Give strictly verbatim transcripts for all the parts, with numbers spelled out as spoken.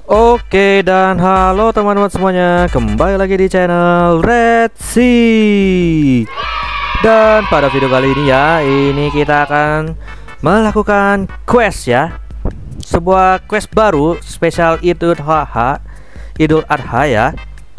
Oke, dan halo teman-teman semuanya, kembali lagi di channel Red Sea. Dan pada video kali ini ya, ini kita akan melakukan quest ya, sebuah quest baru spesial Idul Adha, Idul Adha ya.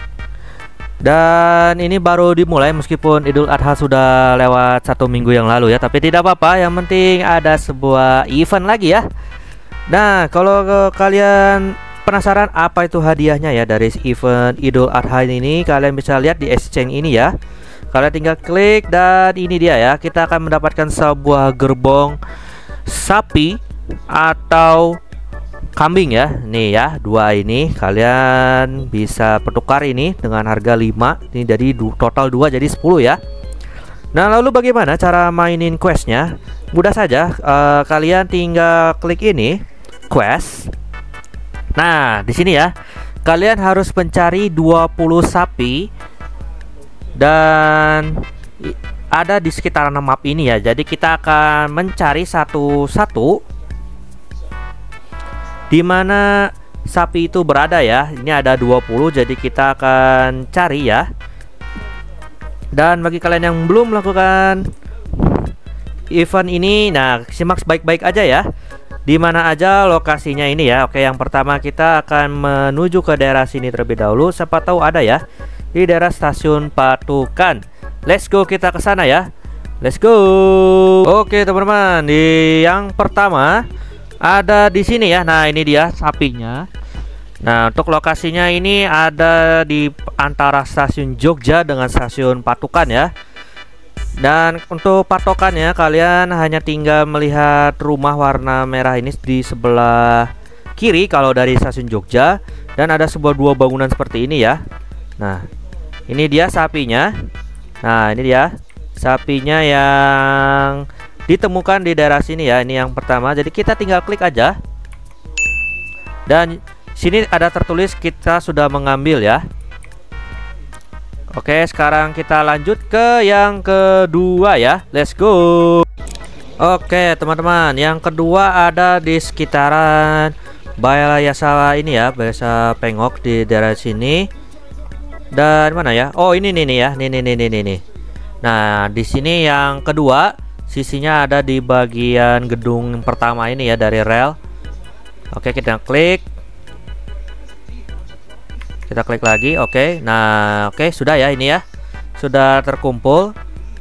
Dan ini baru dimulai meskipun Idul Adha sudah lewat satu minggu yang lalu ya, tapi tidak apa-apa, yang penting ada sebuah event lagi ya. Nah, kalau kalian penasaran apa itu hadiahnya ya dari event Idul Adha ini, kalian bisa lihat di exchange ini ya. Kalian tinggal klik dan ini dia ya. Kita akan mendapatkan sebuah gerbong sapi atau kambing ya. Nih ya, dua ini kalian bisa pertukar ini dengan harga lima. Ini jadi total dua jadi sepuluh ya. Nah, lalu bagaimana cara mainin questnya? Mudah saja, uh, kalian tinggal klik ini quest. Nah, di sini ya, kalian harus mencari dua puluh sapi dan ada di sekitaran map ini ya. Jadi kita akan mencari satu-satu di mana sapi itu berada ya. Ini ada dua puluh, jadi kita akan cari ya. Dan bagi kalian yang belum melakukan event ini, nah simak baik-baik aja ya. Di mana aja lokasinya ini ya. Oke, yang pertama kita akan menuju ke daerah sini terlebih dahulu. Siapa tahu ada ya di daerah stasiun Patukan. Let's go, kita ke sana ya. Let's go. Oke teman-teman, di yang pertama ada di sini ya. Nah, ini dia sapinya. Nah, untuk lokasinya ini ada di antara stasiun Jogja dengan stasiun Patukan ya. Dan untuk patokannya, kalian hanya tinggal melihat rumah warna merah ini di sebelah kiri kalau dari stasiun Jogja. Dan ada sebuah dua bangunan seperti ini ya. Nah, ini dia sapinya. Nah, ini dia sapinya yang ditemukan di daerah sini ya. Ini yang pertama, jadi kita tinggal klik aja. Dan sini ada tertulis kita sudah mengambil ya. Oke, sekarang kita lanjut ke yang kedua ya. Let's go. Oke teman-teman, yang kedua ada di sekitaran Balayasa ini ya, Balayasa Pengok di daerah sini. Dan mana ya? Oh, ini nih nih ya. Nih nih nih nih nih. Nah, di sini yang kedua, sisinya ada di bagian gedung pertama ini ya dari rel. Oke, kita klik. Kita klik lagi, oke. Nah, oke, sudah ya ini ya. Sudah terkumpul.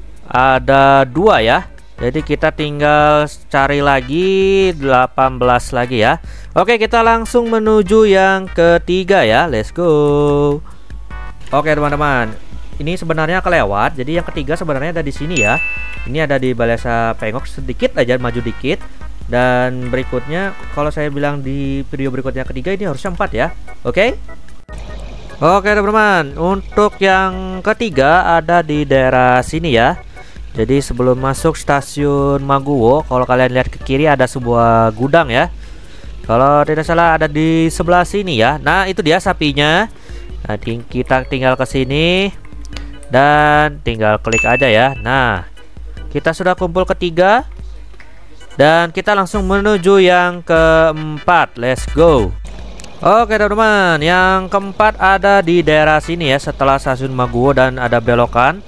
Ada dua ya. Jadi kita tinggal cari lagi delapan belas lagi ya. Oke, kita langsung menuju yang ketiga ya. Let's go. Oke, teman-teman. Ini sebenarnya kelewat. Jadi yang ketiga sebenarnya ada di sini ya. Ini ada di Balayasa Pengok, sedikit aja maju dikit. Dan berikutnya kalau saya bilang di video berikutnya ketiga, ini harusnya empat ya. Oke? Oke teman-teman, untuk yang ketiga ada di daerah sini ya. Jadi sebelum masuk stasiun Maguwo, kalau kalian lihat ke kiri ada sebuah gudang ya. Kalau tidak salah ada di sebelah sini ya. Nah, itu dia sapinya. Nah, ting kita tinggal ke sini dan tinggal klik aja ya. Nah, kita sudah kumpul ketiga dan kita langsung menuju yang keempat. Let's go. Oke teman-teman, yang keempat ada di daerah sini ya, setelah stasiun Maguwo dan ada belokan.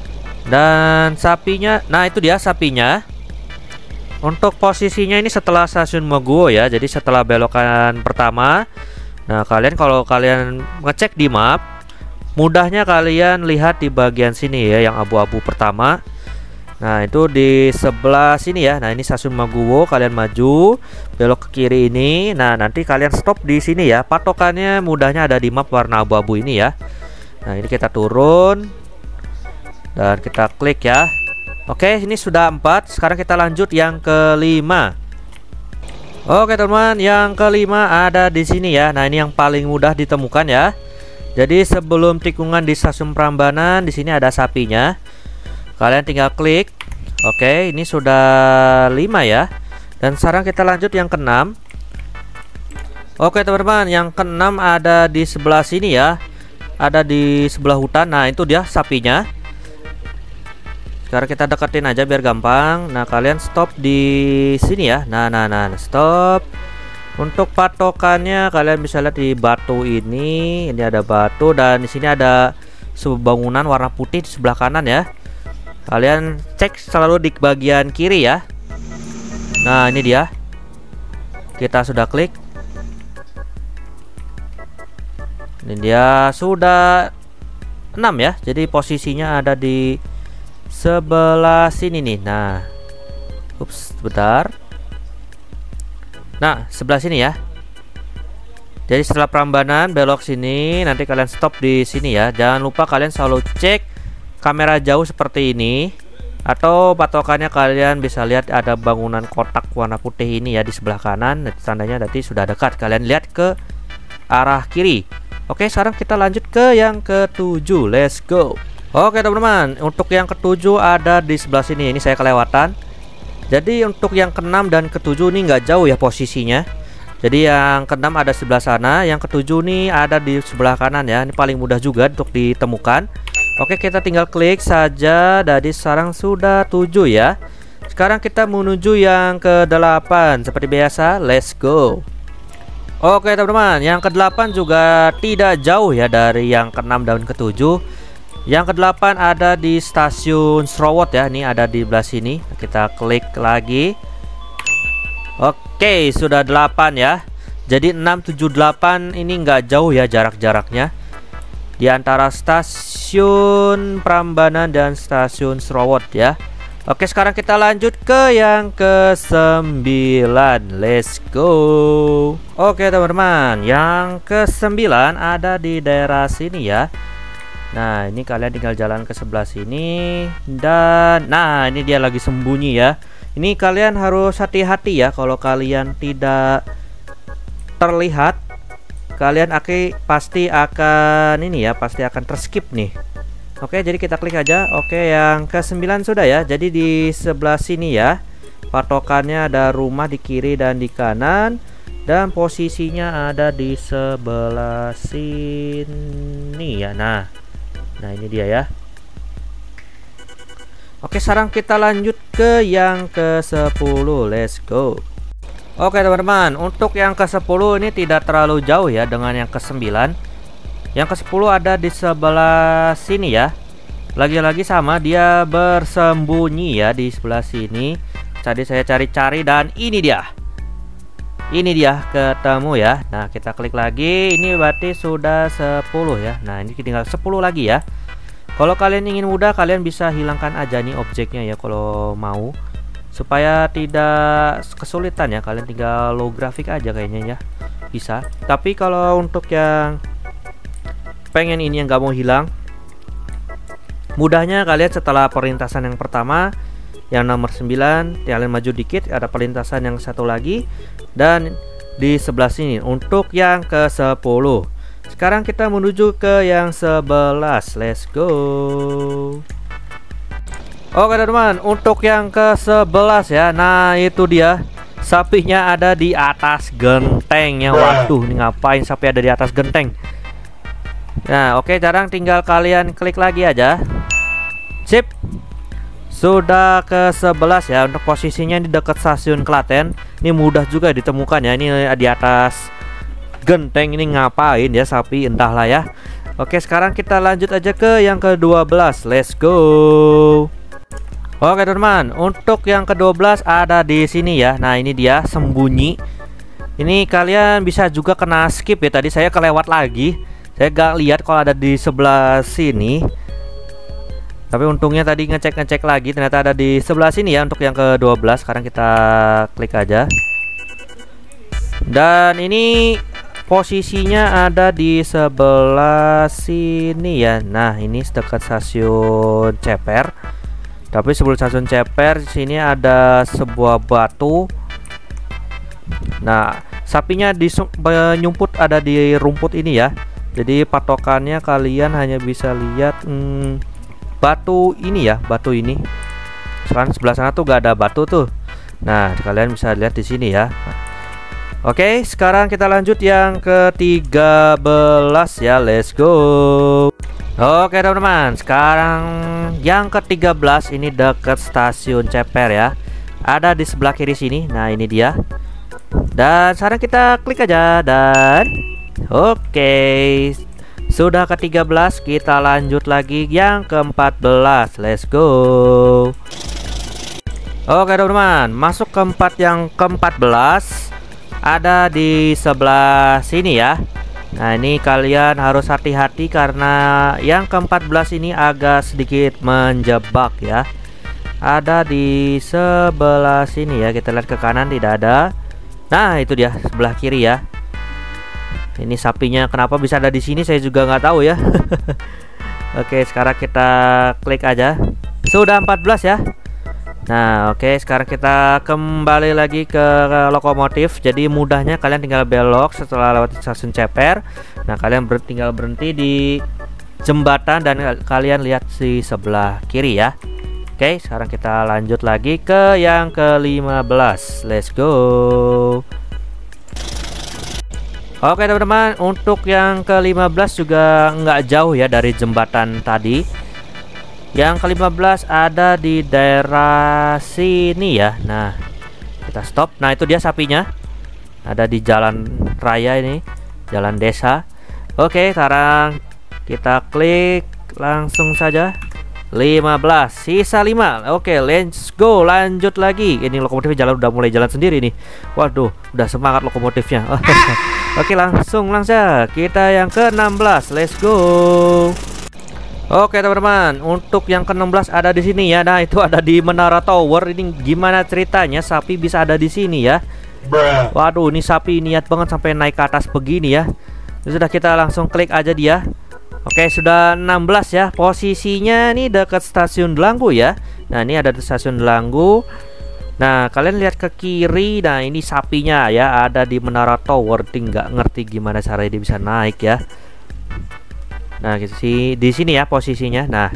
Dan sapinya, nah itu dia sapinya. Untuk posisinya ini setelah stasiun Maguwo ya, jadi setelah belokan pertama. Nah, kalian kalau kalian ngecek di map, mudahnya kalian lihat di bagian sini ya, yang abu-abu pertama. Nah, itu di sebelah sini ya. Nah, ini stasiun Maguwo, kalian maju belok ke kiri ini. Nah, nanti kalian stop di sini ya. Patokannya mudahnya ada di map warna abu-abu ini ya. Nah, ini kita turun dan kita klik ya. Oke, ini sudah empat. Sekarang kita lanjut yang kelima. Oke, teman-teman, yang kelima ada di sini ya. Nah, ini yang paling mudah ditemukan ya. Jadi sebelum tikungan di stasiun Prambanan, di sini ada sapinya. Kalian tinggal klik. Oke, ini sudah lima ya. Dan sekarang kita lanjut yang keenam. Oke teman-teman, yang keenam ada di sebelah sini ya. Ada di sebelah hutan. Nah, itu dia sapinya. Sekarang kita deketin aja biar gampang. Nah, kalian stop di sini ya. Nah, nah, nah, stop. Untuk patokannya kalian bisa lihat di batu ini. Ini ada batu dan di sini ada sebuah bangunan warna putih di sebelah kanan ya. Kalian cek selalu di bagian kiri ya. Nah, ini dia. Kita sudah klik. Ini dia sudah enam ya. Jadi posisinya ada di sebelah sini nih. Nah. Ups, sebentar. Nah, sebelah sini ya. Jadi setelah Prambanan belok sini, nanti kalian stop di sini ya. Jangan lupa kalian selalu cek kamera jauh seperti ini, atau patokannya kalian bisa lihat ada bangunan kotak warna putih ini ya di sebelah kanan. Tandanya nanti sudah dekat. Kalian lihat ke arah kiri. Oke, sekarang kita lanjut ke yang ketujuh. Let's go. Oke teman-teman, untuk yang ketujuh ada di sebelah sini. Ini saya kelewatan. Jadi untuk yang keenam dan ketujuh ini nggak jauh ya posisinya. Jadi yang keenam ada sebelah sana, yang ketujuh nih ada di sebelah kanan ya. Ini paling mudah juga untuk ditemukan. Oke, kita tinggal klik saja. Jadi sekarang sudah tujuh ya. Sekarang kita menuju yang ke delapan. Seperti biasa, let's go. Oke teman-teman, yang ke delapan juga tidak jauh ya dari yang keenam dan ketujuh. Yang kedelapan ada di stasiun Srowot ya. Ini ada di sebelah sini. Kita klik lagi. Oke, sudah delapan ya. Jadi enam, tujuh, delapan ini nggak jauh ya jarak-jaraknya di antara stasiun Prambanan dan stasiun Srowot ya. Oke, sekarang kita lanjut ke yang ke sembilan. Let's go. Oke teman-teman, yang ke sembilan ada di daerah sini ya. Nah, ini kalian tinggal jalan ke sebelah sini. Dan nah, ini dia lagi sembunyi ya. Ini kalian harus hati-hati ya. Kalau kalian tidak terlihat, kalian akan pasti akan ini ya, pasti akan terskip nih. Oke, jadi kita klik aja. Oke, yang ke sembilan sudah ya. Jadi di sebelah sini ya. Patokannya ada rumah di kiri dan di kanan. Dan posisinya ada di sebelah sini ya. Nah Nah ini dia ya. Oke, sekarang kita lanjut ke yang ke sepuluh. Let's go. Oke teman-teman, untuk yang ke sepuluh ini tidak terlalu jauh ya dengan yang ke sembilan. Yang ke sepuluh ada di sebelah sini ya. Lagi-lagi sama, dia bersembunyi ya di sebelah sini. Tadi saya cari-cari dan ini dia. Ini dia, ketemu ya. Nah, kita klik lagi. Ini berarti sudah sepuluh ya. Nah, ini tinggal sepuluh lagi ya. Kalau kalian ingin mudah, kalian bisa hilangkan aja nih objeknya ya kalau mau, supaya tidak kesulitan ya. Kalian tinggal low grafik aja kayaknya ya. Bisa. Tapi kalau untuk yang pengen ini yang nggak mau hilang, mudahnya kalian setelah perlintasan yang pertama, yang nomor sembilan, kalian maju dikit, ada perlintasan yang satu lagi. Dan di sebelah sini untuk yang ke sepuluh. Sekarang kita menuju ke yang sebelas. Let's go. Oke teman-teman, untuk yang ke sebelas ya. Nah itu dia, sapinya ada di atas gentengnya. Waduh, ini ngapain sapi ada di atas genteng? Nah oke, sekarang tinggal kalian klik lagi aja. Sip. Sudah ke sebelas ya. Untuk posisinya di dekat stasiun Klaten. Ini mudah juga ditemukan ya. Ini di atas genteng. Ini ngapain ya sapi, entahlah ya. Oke, sekarang kita lanjut aja ke yang ke dua belas. Let's go. Oke teman-teman, untuk yang ke dua belas ada di sini ya. Nah ini dia, sembunyi. Ini kalian bisa juga kena skip ya. Tadi saya kelewat lagi. Saya gak lihat kalau ada di sebelah sini. Tapi untungnya tadi ngecek-ngecek lagi, ternyata ada di sebelah sini ya untuk yang ke dua belas. Sekarang kita klik aja. Dan ini posisinya ada di sebelah sini ya. Nah, ini dekat stasiun Ceper. Tapi sebelum stasiun Ceper, di sini ada sebuah batu. Nah, sapinya nyumput ada di rumput ini ya. Jadi patokannya kalian hanya bisa lihat hmm, batu ini ya, batu ini. Sekarang sebelah sana tuh gak ada batu tuh. Nah, kalian bisa lihat di sini ya. Oke, sekarang kita lanjut yang ke tiga belas ya. Let's go. Oke teman-teman, sekarang yang ke tiga belas ini dekat stasiun Ceper ya. Ada di sebelah kiri sini. Nah, ini dia. Dan sekarang kita klik aja dan oke, sudah ke tiga belas. Kita lanjut lagi yang ke empat belas. Let's go. Oke teman-teman, masuk ke empat yang ke empat belas ada di sebelah sini ya. Nah ini kalian harus hati-hati karena yang ke empat belas ini agak sedikit menjebak ya. Ada di sebelah sini ya. Kita lihat ke kanan tidak ada. Nah itu dia sebelah kiri ya. Ini sapinya kenapa bisa ada di sini saya juga nggak tahu ya. Oke sekarang kita klik aja. Sudah empat belas ya. Nah oke sekarang kita kembali lagi ke lokomotif. Jadi mudahnya kalian tinggal belok setelah lewat stasiun Ceper. Nah kalian ber tinggal berhenti di jembatan dan kalian lihat di sebelah kiri ya. Oke sekarang kita lanjut lagi ke yang ke lima belas. Let's go. Oke teman-teman, untuk yang ke lima belas juga nggak jauh ya dari jembatan tadi. Yang ke lima belas ada di daerah sini ya. Nah kita stop. Nah itu dia sapinya. Ada di jalan raya ini, jalan desa. Oke sekarang kita klik langsung saja. Lima belas, sisa lima. Oke let's go, lanjut lagi. Ini lokomotifnya jalan, udah mulai jalan sendiri nih. Waduh udah semangat lokomotifnya. Oke langsung langsung kita yang ke enam belas. Let's go. Oke teman-teman, untuk yang ke enam belas ada di sini ya. Nah itu ada di Menara Tower. Ini gimana ceritanya sapi bisa ada di sini ya? Waduh ini sapi niat banget sampai naik ke atas begini ya. Sudah kita langsung klik aja dia. Oke sudah enam belas ya. Posisinya nih dekat stasiun Delanggu ya. Nah ini ada di stasiun Delanggu. Nah kalian lihat ke kiri. Nah ini sapinya ya, ada di Menara Tower. Nggak ngerti gimana caranya dia bisa naik ya. Nah gitu sih di sini ya posisinya. Nah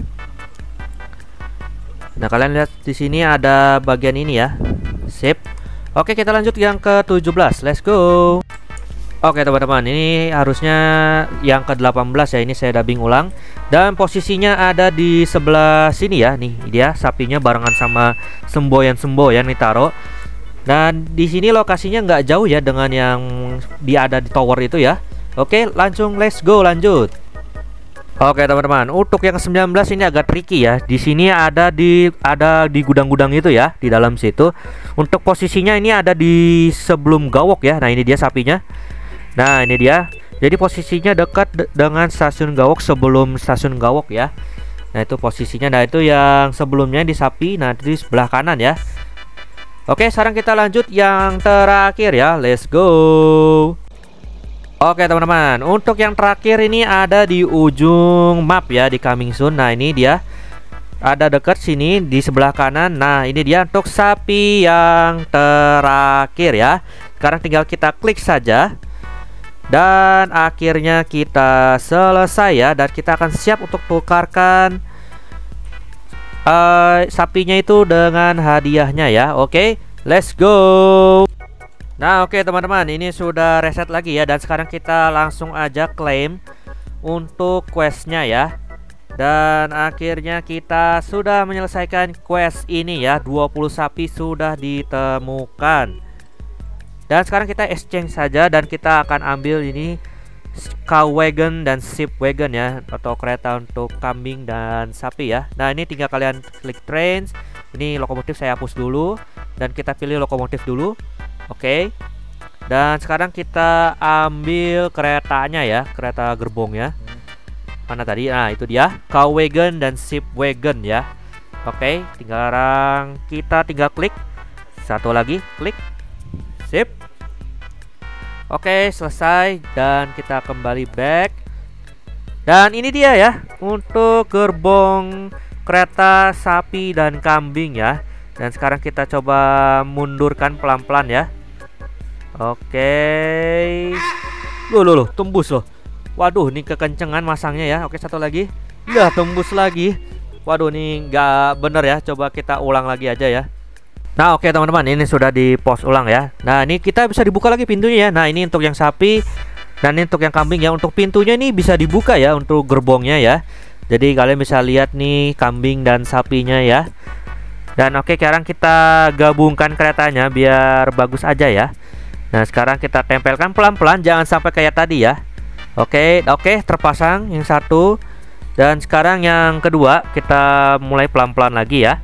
Nah kalian lihat di sini ada bagian ini ya. Sip. Oke kita lanjut yang ke tujuh belas. Let's go. Oke teman-teman, ini harusnya yang ke delapan belas ya. Ini saya dubbing ulang. Dan posisinya ada di sebelah sini ya. Nih dia sapinya barengan sama semboyan-semboyan nih taruh. Dan di sini lokasinya nggak jauh ya dengan yang dia ada di tower itu ya. Oke langsung let's go lanjut. Oke teman-teman, untuk yang ke sembilan belas ini agak tricky ya. Di sini ada di ada di gudang-gudang itu ya, di dalam situ. Untuk posisinya ini ada di sebelum Gawok ya. Nah ini dia sapinya. Nah ini dia. Jadi posisinya dekat de dengan stasiun Gawok, sebelum stasiun Gawok ya. Nah itu posisinya. Nah itu yang sebelumnya di sapi. Nah di sebelah kanan ya. Oke sekarang kita lanjut yang terakhir ya. Let's go. Oke teman-teman, untuk yang terakhir ini ada di ujung map ya, di coming soon. Nah ini dia, ada dekat sini di sebelah kanan. Nah ini dia untuk sapi yang terakhir ya. Sekarang tinggal kita klik saja. Dan akhirnya kita selesai ya. Dan kita akan siap untuk tukarkan uh, sapinya itu dengan hadiahnya ya. Oke, let's go. Nah oke teman-teman, ini sudah reset lagi ya. Dan sekarang kita langsung aja claim untuk questnya ya. Dan akhirnya kita sudah menyelesaikan quest ini ya. Dua puluh sapi sudah ditemukan. Dan sekarang kita exchange saja. Dan kita akan ambil ini cow wagon dan sheep wagon ya, atau kereta untuk kambing dan sapi ya. Nah ini tinggal kalian klik trains. Ini lokomotif saya hapus dulu. Dan kita pilih lokomotif dulu. Oke. Dan sekarang kita ambil keretanya ya, kereta gerbongnya. Mana tadi? Nah itu dia, cow wagon dan sheep wagon ya. Oke, tinggal kita tinggal klik. Satu lagi, klik. Sip. Oke, selesai. Dan kita kembali back. Dan ini dia ya, untuk gerbong kereta sapi dan kambing ya. Dan sekarang kita coba mundurkan pelan-pelan ya. Oke. Loh loh loh, tembus loh. Waduh, ini kekencengan masangnya ya. Oke, satu lagi. Udah tembus lagi. Waduh, ini nggak bener ya. Coba kita ulang lagi aja ya. Nah, oke teman-teman, ini sudah di post ulang ya. Nah, ini kita bisa dibuka lagi pintunya ya. Nah, ini untuk yang sapi dan ini untuk yang kambing ya. Untuk pintunya ini bisa dibuka ya, untuk gerbongnya ya. Jadi kalian bisa lihat nih kambing dan sapinya ya. Dan oke, sekarang kita gabungkan keretanya biar bagus aja ya. Nah, sekarang kita tempelkan pelan-pelan, jangan sampai kayak tadi ya. Oke, oke, terpasang yang satu. Dan sekarang yang kedua, kita mulai pelan-pelan lagi ya.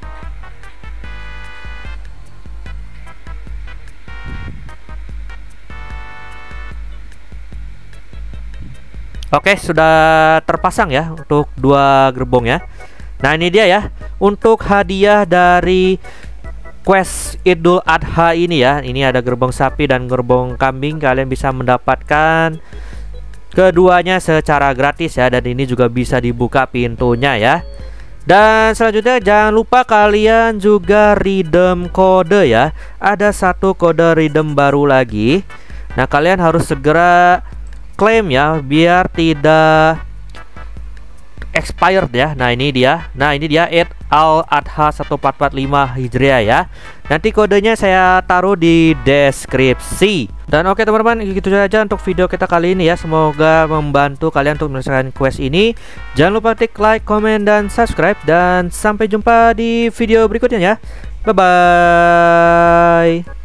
Oke, sudah terpasang ya untuk dua gerbong ya. Nah, ini dia ya, untuk hadiah dari quest Idul Adha ini ya. Ini ada gerbong sapi dan gerbong kambing. Kalian bisa mendapatkan keduanya secara gratis ya. Dan ini juga bisa dibuka pintunya ya. Dan selanjutnya jangan lupa kalian juga redeem kode ya. Ada satu kode redeem baru lagi. Nah, kalian harus segera klaim ya, biar tidak expired ya. Nah, ini dia. Nah, ini dia Eid al-Adha seribu empat ratus empat puluh lima Hijriah ya. Nanti kodenya saya taruh di deskripsi. Dan oke teman-teman, gitu saja untuk video kita kali ini ya. Semoga membantu kalian untuk menyelesaikan quest ini. Jangan lupa klik like, comment, dan subscribe. Dan sampai jumpa di video berikutnya ya. Bye bye.